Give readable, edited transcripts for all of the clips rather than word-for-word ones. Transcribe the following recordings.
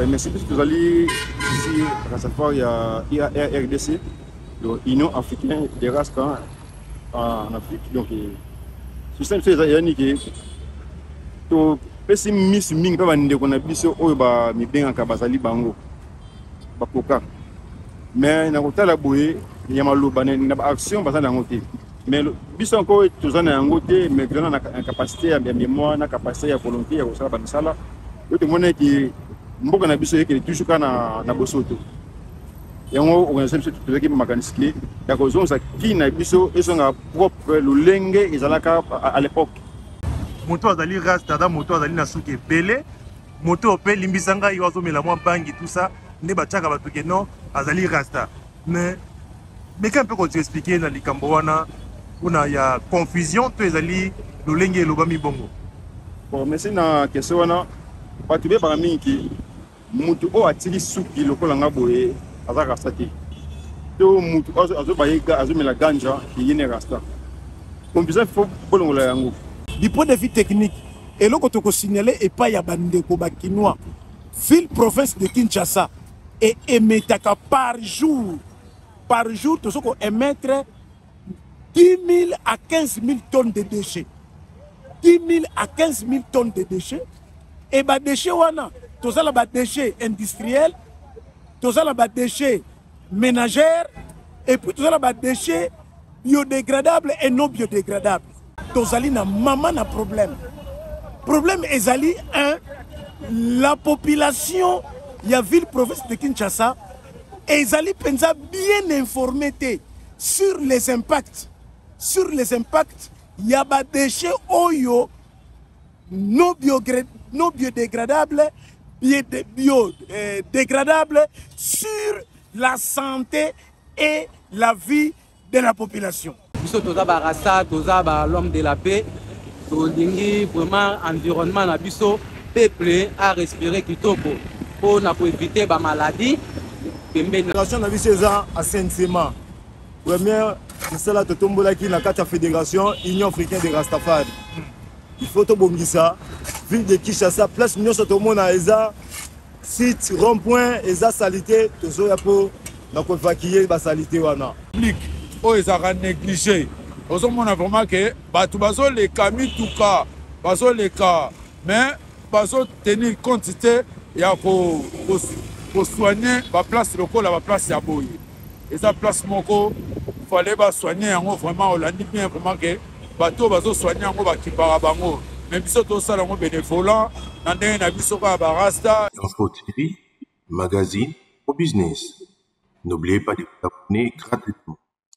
Mais c'est plus que vous allez ici, à chaque fois, il y a RDC, l'Union africaine des races en Afrique. Donc, c'est ça, c'est to pessimiste mingi pa bande ko na biso oyo ba mi benga ka bazali bango ba poka mais na kotala boye ya maloba na ba action bazana ngote mais biso encore tozana ngote mais grana na capacité ya mémoire na capacité ya volonté ya kosala ba misala yo te mona ki mboka na biso yeke toujours kana na bosoto yango organisation tozaki makanisi ya kozonza ki na biso esonga propre lolenge ezalaka à l'époque. Moto azali rasta da moto azali na suki ebele moto pe limbisanga yo azomela mwa bangi tout ça ne bachaka bato ke non azali rasta mais quand peut tu expliquer na likambo wana kuna ya confusion to ezali lolenge lobami bongo. Bon mais c'est na question wana bato be ba mingi moto o atili suki lokola nga boye azaka rasta te to moto azobayega azomela ganja ki yene rasta confusion faut bolongola yango. Du point de vue technique, et là, quand on signalé et pas ya bandeko bakinois, ville province de Kinshasa et émetaka par jour, tout ce qu'on émettre 10 000 à 15 000 tonnes de déchets. 10 000 à 15 000 tonnes de déchets. Et bah déchets wana, tout ça là bah déchets industriels, tout ça là bah déchets ménagères, et puis tout ça là bah déchets biodégradables et non biodégradables. Tozali na maman na problème. Problème ezali un, la population ya ville province de Kinshasa ezali penza bien informée sur les impacts. Sur les impacts, ya ba déchets oyo non biodégradables, biodégradables sur la santé et la vie de la population. Biso toza ba rasta, toza ba l'homme de la paix, tolingi vraiment environnement na biso peuple à respirer kitoko pour na éviter ba maladie pembeni. Fédération na biso eza assainissement. Première c'est là totombola ki na kata fédération Union africaine des Rastafari. Il faut to bongisa ville de Kinshasa place nyonso to mona eza site rond-point eza salité tozoya po na ko évacuer ba salité wana. Oh, ils ont négligé. Ils ont vraiment que les camis tout cas, les cas, mais ils tenir compte il y a pour soigner la place locale, la place à Boy. Et ça place moko, il fallait soigner vraiment, on a dit bien vraiment que bateau bazo soigner en bas qui par bango. Même si tout ça là bénévolat, dans des nabiso ba rasta. Info TV, magazine au business. N'oubliez pas de vous abonner gratuitement.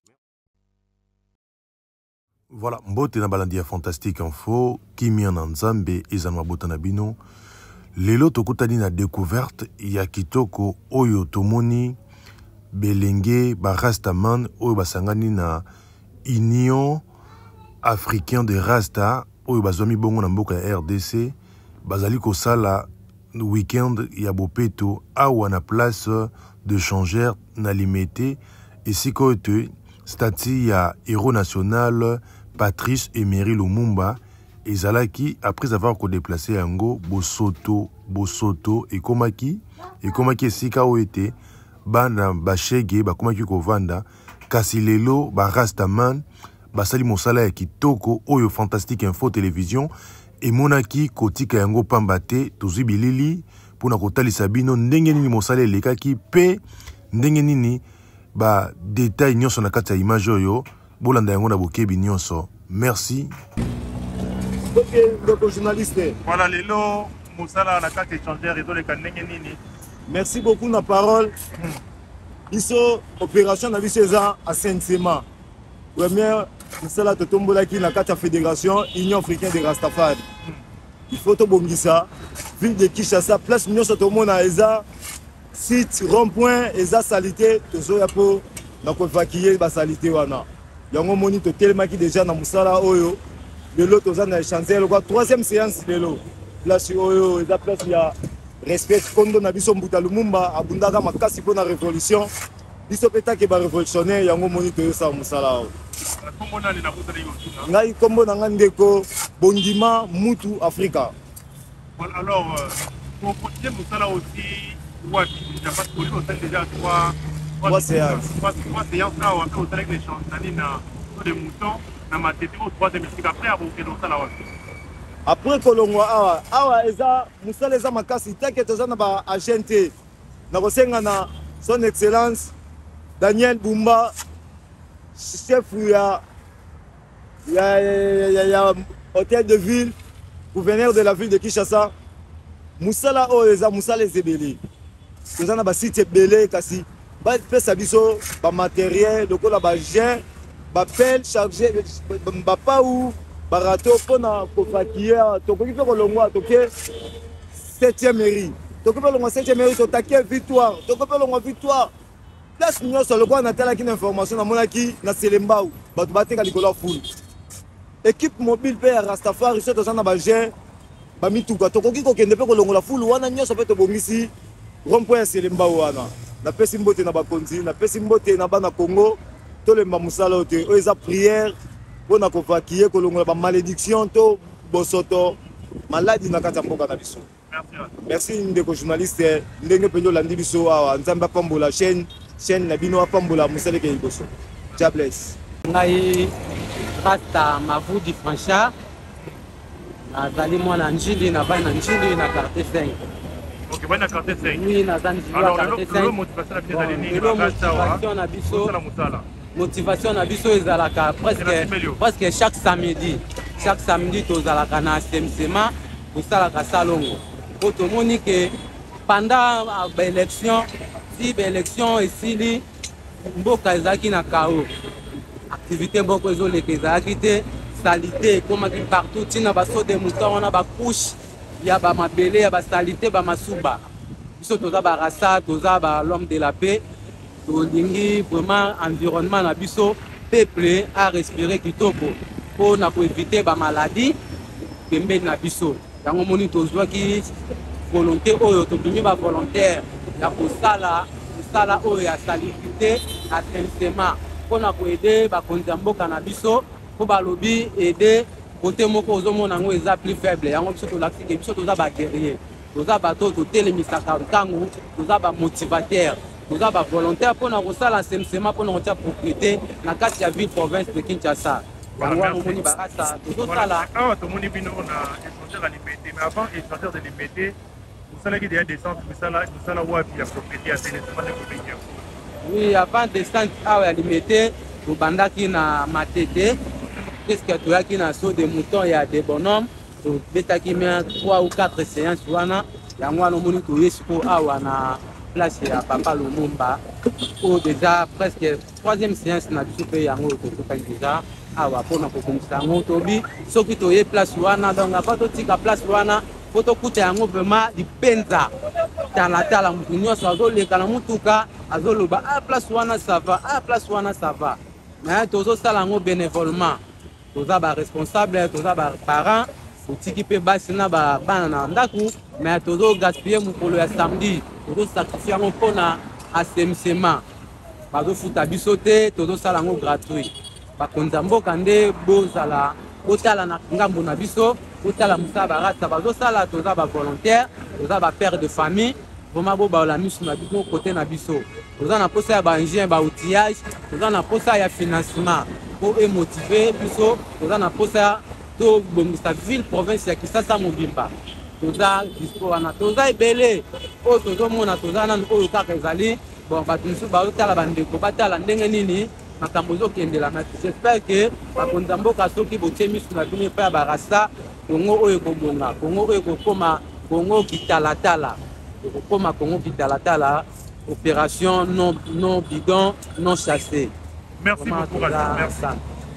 Voilà, mbote na balandia fantastique info, Kimi en Nzambe ezanwa botana bino. Lelo tokutani na découverte ya kitoko oyo tomoni belenge ba rastaman oyo basangani na Union africaine de Rasta oyo bazwami bongo na mboka ya RDC bazali kosala weekend ya bopeto awa na place de changeur na limete esika oyo te statut ya héros national Patrice Emery Lumumba ezalaki après avoir déplacé yango bosoto et komaki esika oyo ete bana bashege bakomaki kovanda kasi lelo ba rastaman basali mosala ya kitoko oyo fantastique info télévision emonaki kotika yango pamba te tozwi bilili mpona kotalisa bino ndenge nini mosala elekaki pe ndenge nini ba détail nyonso na kati ya image oyo bolanda yango na bokebi nyonso. Merci. Ok, donc journaliste. Voilà lelo mosala na kati échangeur ezoleka ndenge nini. Merci beaucoup na parole. Biso opération na biso eza assainissement. Première c'est là totombola ki na kati ya fédération Union africaine des Rastafari. Il faut to bongisa ville de Kinshasa place nyonso to mona eza site rond-point eza salité tozoya po na ko évacuer ba salité wana. Yango moni to telemaki déjà na musala oyo lelo toza na échanger quoi troisième séance lelo place oyo eza place ya respect kondo na biso Mbuta Lumumba abundaka makasi po na révolution biso petaki ba révolutionnaire yango moni to yosa musala oyo. Ngai kombo na nga ndeko Bondima Mutu Africa. Alors Pour continuer Moussala aussi, parce qu'aujourd'hui, on a déjà trois séances là, on fait avec les chansons, des moutons, dans ma tête, au troisième cycle. Après, à vous, après kolongwa awa eza Moussala eza makasi take toza na ba agent na kosenga na son excellence Daniel Bumba chef ya hôtel de ville gouverneur de la ville de Kinshasa. Moussala o eza Moussala ezebele toza na ba site ebele kasi ba pesa biso ba matériel lokola ba gen ba pelle chargé ba pa ou barato pona kofakia tokoki pe kolongwa toke 7e mairie tokoki pe kolongwa 7e mairie to taquer victoire tokoki pe kolongwa victoire place nyonso lokwa na tala ki information na monaki na Selembao bato bateka likolo full équipe mobile pe ya Rastafari so toza na ba gen ba mituka tokoki kokende pe kolongola full wana nyonso pe tobongisi rond-point ya Selembao wana na pesi mbote na bakonzi na pesi mbote na bana Congo tolemba Moussala ote o eza prière pona kovakie kolongola ba malédiction to bosoto maladi na kati ya mboka na biso. Merci ndeko journaliste ndenge penyo landi biso awa nzambe apambola chaîne na bino apambola Moussala ke liboso. God bless. Ngai Rasta Mavudi Francha nazali mwana njili na bana njili na carte 5. OK, bana carte 5. Oui, nazali na carte 5. Alors, motivation na biso na Moussala. Motivation na biso ezalaka presque chaque samedi tozalaka na semsema tosalaka salongo po tomoni ke pendant baélection si baélection esili mboka ezalaki na kao activité moko ezoleka ezalaki te salité ekomaki partout ntina baso de mouton wana bakushe ya bamabele ya basalité bamasuba biso toza barasa toza l'homme de la paix tolingi vraiment environnement na biso peuple a respirer kitoko po na koevite ba maladie pembeni na biso yango moni tozwaki volonté oyo tobimi ba volontaire ya kosala mosala oyo ya salité na sensema po na koede bakonzi ya mboka na biso po balobi ede kote moko ozomona yango eza plus faible yango biso tolakisi ke biso toza baguerrier toza bato totelemisaka ntango toza bamotivateur toza ba volontaire pour na kosala semsema pour na kotia propriété na kati ya ville province de Kinshasa. Wana moni barasa tozosala awa tomoni bino na échangeur à limité mais avant échangeur de limité Moussala qui déjà descente Moussala wapi ya propriété ya téléphone de comédien. Oui, avant descente awa ya limité tobandaki na Matete puisque toyaki na saut de mouton ya des bonhommes tobetaki mais 3 ou 4 séances wana yango wana moni toyesi po awa na place ya Papa Lumumba ou déjà presque 3e séance na biso pe yango tokokaki déjà awa mpona kokongisa yango tobi soki toye place wana donc apa totika place wana po tokuta yango vraiment lipenza talatala motu nyonso azoleka na motuka azoloba place wana ça va place wana ça va mais tozosala yango bénévolement toza baresponsable toza baparent totiki mpe basi na bana na ndako mais tozogaspille mokolo ya samedi tozosakrifie yango mpona asemsema bazofuta biso te tozosala yango gratuit bakonzi ya mboka nde bozala botala na ngambo na biso botala mosala barasa bazosala toza bavolontaire toza bapère de famille vraimen bobaola miso na biso kote na biso toza na mposa ya baingénieur baoutillage toza na mposa ya financement po emotive biso toza na mposa tobongisa ville province ya Kinshasa mobimba toza dispo wana toza ebele oyo tozomona toza nanu oyo kaka ezali bon bato mosusu baotala bandeko batala ndenge nini makambo ezokendela na j'espère ke bakonzi ya mboka soki botie miso na bino epai ya barasa kongo oyo ekobonga kongo oyo ekokoma kongo kitalatala ekokoma kongo kitalatala opération non bidon non chassé. Merci beaucoup merci.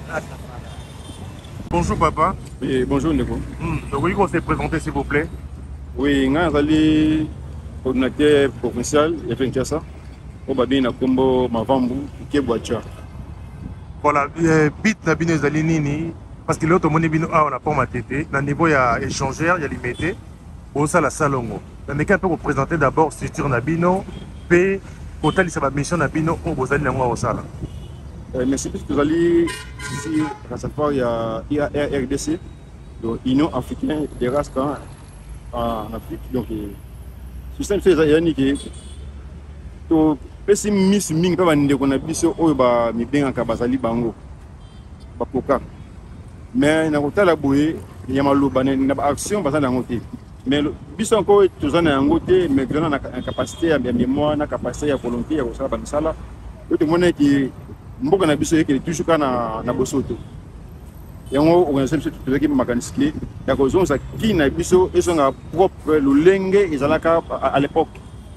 Bonjour papa. Oui, bonjour Ndeko. Donc oui, qu'on s'est présenté s'il vous plaît. Oui, nga zali coordinateur provincial ya Kinshasa. Obabi na kombo Mavambu Kebwacha. Voilà, bit na bino ezali nini parce que l'autre moni bino a on a pas Matete na niveau ya échangeur ya limité au sala salongo. Na ndeka peut représenter d'abord structure na bino pe kotalisa ba mission na bino o bozali na ngwa au sala. Merci puisque vous allez ici à cette fois il y a RDC, donc Union africaine des races en Afrique, donc système so ezali ke to pesi miss mingi mpe bandeko na biso oyo bamibengaka bazali bango bapoka mais nakotala boye ya maloba na baaction baza na yango te mais biso encore toza na yango te mais toza na capacité ya mémoire na capacité ya volonté ya kosala bamisala oyo tomona eke mboka na biso ekele toujours kaka na bosoto yango organisation biso tozalaki makanisi ke ya kozongisa kini na biso ezonga propre lolenge ezalaka à l'époque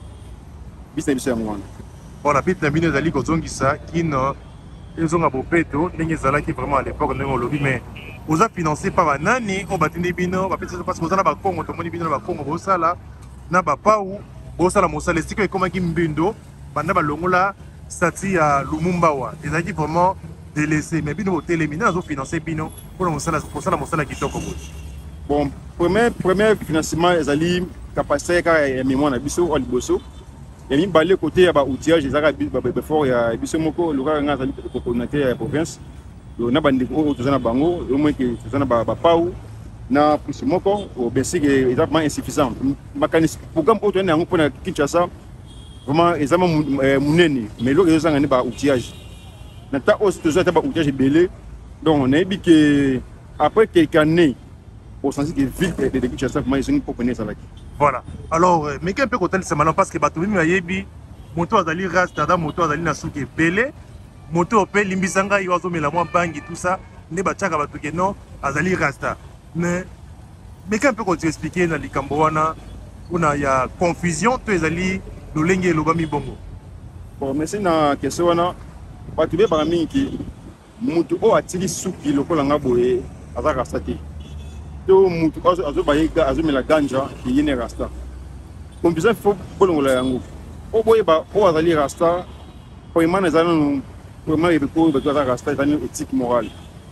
biso na biso yango wana voilà bit na bino ezali kozongisa kino ezonga bopeto ndenge ezalaki vraiment à l'époque ndenge olobi mais oza financé par banani oyo batindi bino bapesi parce que oza na bakongo tomoni bino na bakongo bosala na bapau bosala mosala esika ekomaki mbindo banda balongola stati ya lumumbawa ezalaki vraiment délaissé mais bino botelemi nde azofinancé bino mpona kosala mosala kitoko boye bon premier financement ezali capacité kaka ya mémoire na biso oyo liboso ya mibale côté ya baoutillage ezalaka befort ya biso moko lokaka nga azali coordinateur ya province na bandeko oyo toza na bango omweke toza na bapau na prise moko obesike eza vraiment insuffisant makanisi programme oyo toyana yango mpona Kinshasa vraiment eza monene mais eloko ezozanga nde baoutillage na ntan oyo toza ata baoutillage ebele donc nayebi ke après quelques années osensi ke ville de Kinshasa vraiment ezongi mpoko nde ezalaki voilà alors meke mpe kotalisa malamu parce que bato mimi bayebi moto azali rasta ata moto azali na suki ebele moto mpe limbisa ngai oyo azomela mwa bangi tout ça nde batiaka bato ke non azali rasta mais meke mpe kotiexplike na likambo wana mpona ya confusion to ezali lolenge elobami bongo bon merci na question wana bato beyebaka mingi ke moto oyo atiki suki lokola nga boye aza rasta te to moto azobayeka azomela ganja ye ne rasta confusion fo bolongola yango oyo boyeba oyo azali rasta premièrement eza nanu premièrement ebeko oyo bato aza rasta ezali éthique morale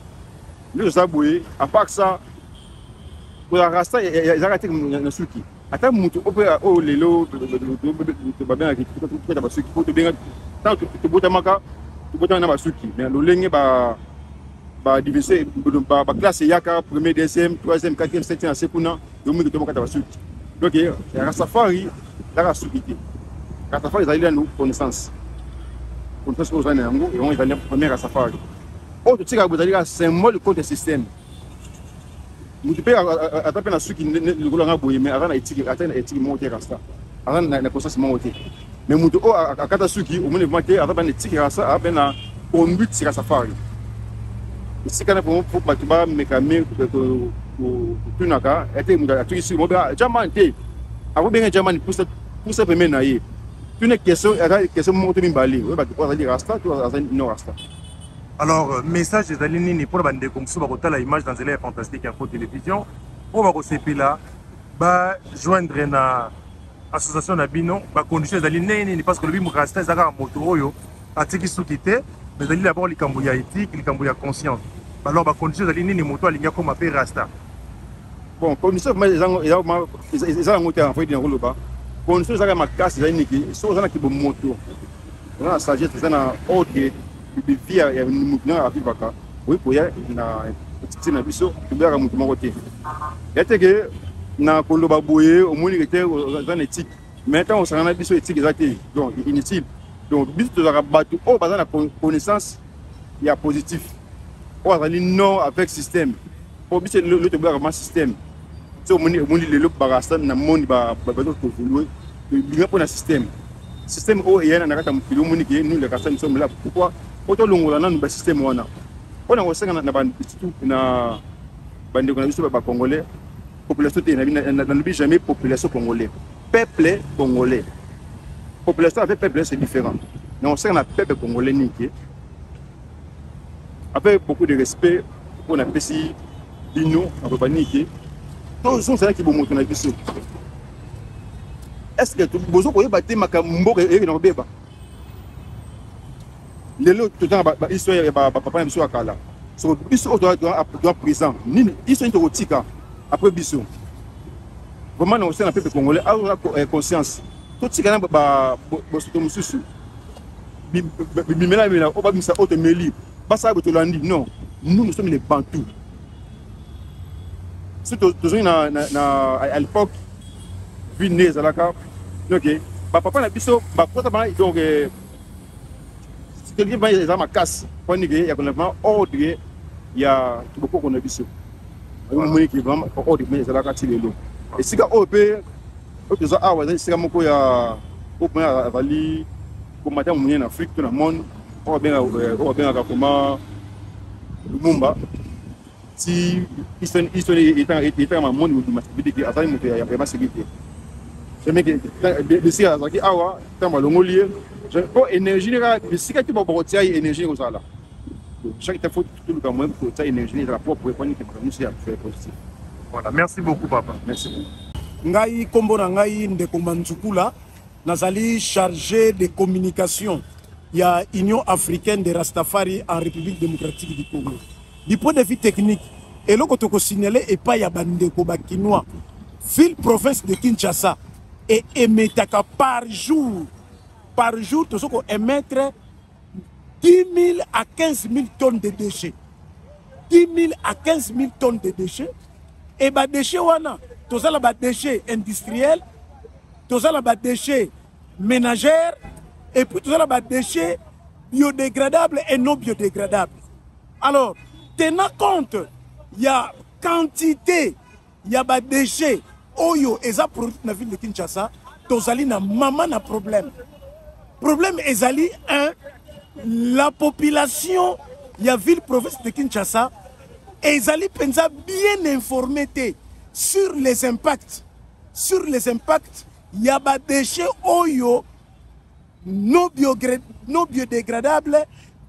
nde toza boye à part ça koza rasta ezalaka te na suki ata moto oyo lelo babengaki tokota basuki po tobenga ntango tobotamaka na basuki mais lolenge badivision baklasse eyaka premier deuxième troisième quatrième septième ase kuna yomingi tomokata basuki donc rastafari ezalaka suki te rastafari ezali lanu connaissance oyo ozali na yango yango ezali premier rastafari oyo totikaka bo ezali kaka symbole contre système moto mpe ata mpe na suki likolo yanga boye mais aza na éthique moko te rasta aza na conscience moko te mais moto oyo akata suki omoni vraimen te aza mpe na éthique rasta aza mpe na conduite sika safari esika na po bato bamekame kotunaka ete moto atuki suki mobe jamani te akobenga jamani pusa pembeni na ye tune question moko to mibale oyo bato azali rasta to azali non rasta. Alors, message ezali nini pour bandeko mosusu bakotala image dans nzela ya fantastique info télévision oyo bakosepela bajoindre na association na bino bacondition ezali nini parce que lobi rasta eza kaka moto oyo atiki suki te mais ezali d'abord likambo ya éthique likambo ya conscience alors bacondition ezali nini moto alingi akoma mpe rasta bon condition eza yango te enfoi dina koloba condition ezalaka makasi ezali niki so oza na kibo moto oza na sagesse eza na oke bivia ya motu nanga avivaka oyi koya na etiti na biso tobeyaka motu moko te ya teke na koloba boye omoni te oza na éthique mais ntango osanga na biso éthique eza te donc inutile donc biso tozalaka bato oyo baza na connaissance ya positif oyo azali non avec système po biso lo tobeyaka ma système so omoni lelo barasta na moni bato tovolue tobinga mpo na système système oyo eyana na kati ya mokili omoni ke nous les rasta nous sommes là pourquoi po tolongola nanu basystème wana mpona kosenga na surtout na bandeko na biso bacongolais population te nalobi jamais population congolais peuple congolais population avec peuple c'est différent na kosenga na peuple congolais niki avec beaucoup de respect mpona pesi bino nakoba niki tozozalaki bomoto na biso est ce que bozo koyeba te makambo mboka eyeki na kobeba lelo totanga bahistoire ya bapapa na biso ya kala so biso oyo doit présent nini histoire nini tokotika après biso vraiment na kosala na peuple congolais aza conscience totika na bosoto mosusu bimelamela oyo babimisa oyo tomeli basala bo tolandi non nous sommes les bantous so tozongi à l'époque ville ne ezalaka ok papa na biso bakota bana donc quelqu'un va les ma casse pour nigé ya vraiment ordre ya tuboko na biso moni ki vraiment ordre mais ça la kati lelo et sika OP o ça awa sika moko ya au point avali combattre en Afrique tout le monde on bien comment Lumumba si il ma monde de massibilité à ça il y a vraiment sécurité je me que si à ça awa tant malongolier je oh énergie là si que tu vas botter énergie comme ça là chaque fois tout le temps pour ça énergie la propre pour que nous c'est faire positif. Voilà, merci beaucoup papa. Merci beaucoup. Ngai kombo na ngai ndeko Manzukula nazali chargé de communication ya Union africaine de Rastafari en République démocratique du Congo. Du point de vue technique, eloko toko signaler et pas ya bandeko bakinois ville province de Kinshasa et émetaka par jour tout ce qu'on émettre 10 000 à 15 000 tonnes de déchets. 10 000 à 15 000 tonnes de déchets. Et les déchets, tous les déchets industriels, tous les déchets ménagères, et puis tous les déchets biodégradables et non biodégradables. Alors, tenant compte, il y a quantité, il y a des déchets, oyo, et ça produit dans la ville de Kinshasa, tous les maman na problème. Problème est un, la population, il y a ville province de Kinshasa, et ils allaient bien informés sur les impacts. Sur les impacts, il y a des déchets oyo non biodégradables,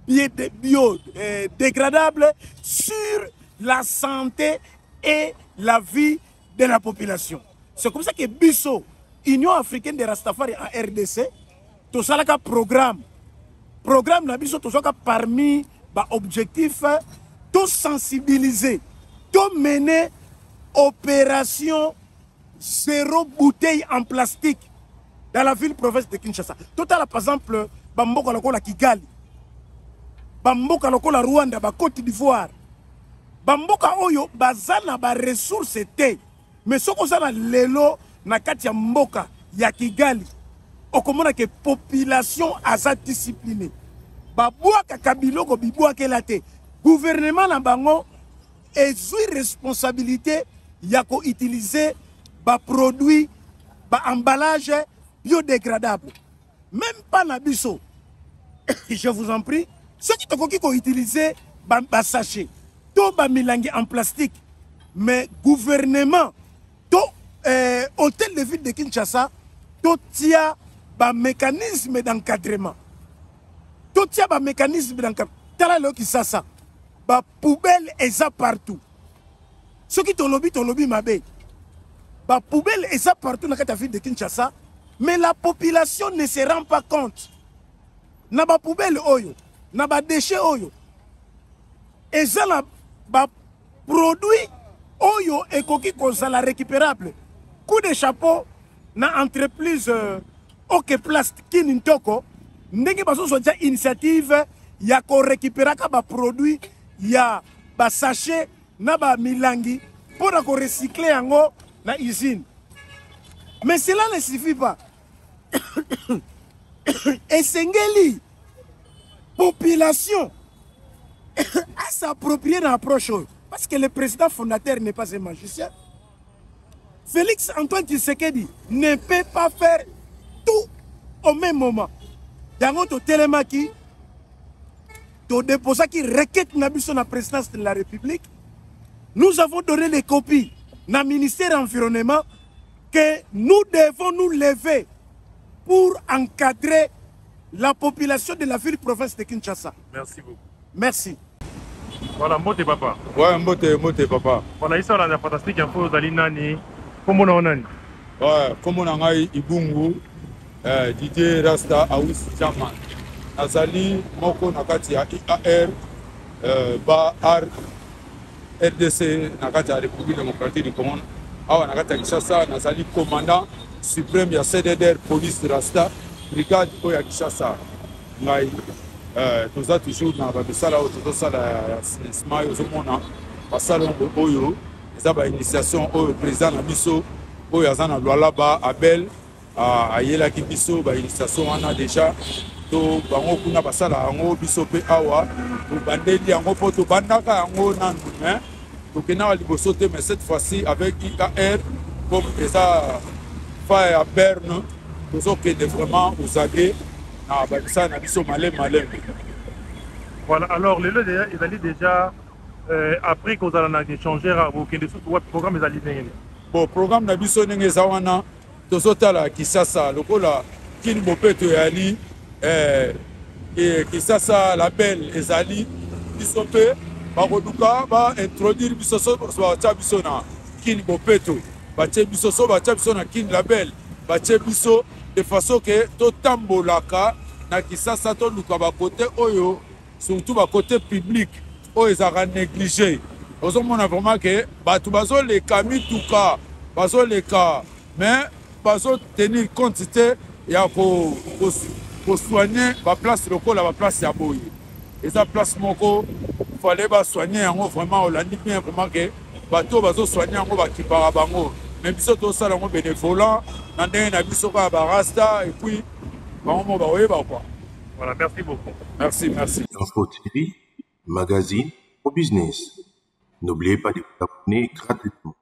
biodégradables sur la santé et la vie de la population. C'est comme ça que Bisso, Union africaine de Rastafari en RDC, tout ça là programme na Bisso, tout ça parmi les objectifs, tout sensibiliser, tout mener opération zéro bouteille en plastique dans la ville province de Kinshasa. Total, par exemple, Bamboka lokola Kigali, Bamboka lokola Rwanda, Côte d'Ivoire, Bamboka oyo bazana ba ressources te, mais ce qu'on a lelo na kati ya mboka ya Kigali, okomona ke population asa disciplinée. Babouaka kabiloko bibouaka elate. Gouvernement na bango est responsabilité ya ko utiliser ba produits ba emballage biodégradable. Même pas na biso. Je vous en prie, ceux qui tokoki ko utiliser ba sachet, to ba milangi en plastique. Mais gouvernement to hôtel de ville de Kinshasa to tia ba mécanisme d'encadrement. To tia ba mécanisme d'encadrement. Tala lo ki sasa. Ba poubelle et ça partout. Ce qui tolobi mabe. Ba poubelle et ça partout dans la ville de Kinshasa, mais la population ne se rend pas compte. Na ba poubelle oyo, na ba déchets oyo. Et ça la ba produit oyo et koki kozala récupérable. Coup de chapeau na entreprise OK Plast Kinintoko, ndenge baso soja initiative ya ko récupérer ka ba produit ya ba sachet na ba milangi pour ko recycler yango na usine. Mais cela ne suffit pas. Et Sengeli population à s'approprier l'approche parce que le président fondateur n'est pas un magicien. Félix Antoine Tshisekedi ne peut pas faire tout au même moment. Dans to Télémaki, to déposa qui requête sur la présidence de la République, nous avons donné des copies dans le ministère de l'Environnement que nous devons nous lever pour encadrer la population de la ville-province de Kinshasa. Merci beaucoup. Merci. Voilà, mbote papa. Ouais, mbote papa. Voilà, histoire de fantastique info zali nani. Comment on nani? Ouais, comment on a Ibungu, Didier Rasta Awis Chaman. Azali moko nakati ya IAR ba R RDC nakati ya République démocratique du Congo. Awa nakati ya Kinshasa nazali commandant suprême ya CDDR police Rasta brigade oya Kinshasa. Ngai toza toujours na ba bisala o toza sala smile ozomona basala oyo eza ba initiation oyo président na biso oyo azana Lualaba Abel ayelaki biso baillustration wana déjà to bango kuna basala yango biso mpe awa tobandeli yango mpo tobandaka yango nanu mais tokendaka liboso te mais cette fois-ci avec IAR comme eza fa ya Berne tozokende vraiment ozage na babisala na biso malemi malemi. Voilà, alors le déjà après qu'on a échangé à vos programme les alliés. Bon, programme na biso ndenge eza wana tozotala Kisasa lokola kini bopeto yali Kisasa label ezali biso mpe bakoduka baintroduire biso so batia biso na kini bopeto batie biso so batia biso na kini label batie biso de façon ke totambolaka na Kisasa toluka bakote oyo surtout bakote public oyo ezalaka négligé. Ozomona vraiment ke bato bazoleka mituka bazoleka mais bazotenir compte te ya kosoigne baplace lokola baplace ya boye eza place moko fallait basoigne yango vraiment olandi bien vraiment ke bato bazosoigne yango bakipaka bango mais biso tosala yango bénévolat na ndenge na biso kaka barasta et puis bango mo baoyeba quoi. Voilà, merci beaucoup. Merci. Info TV, magazine au business. N'oubliez pas de vous abonner gratuitement.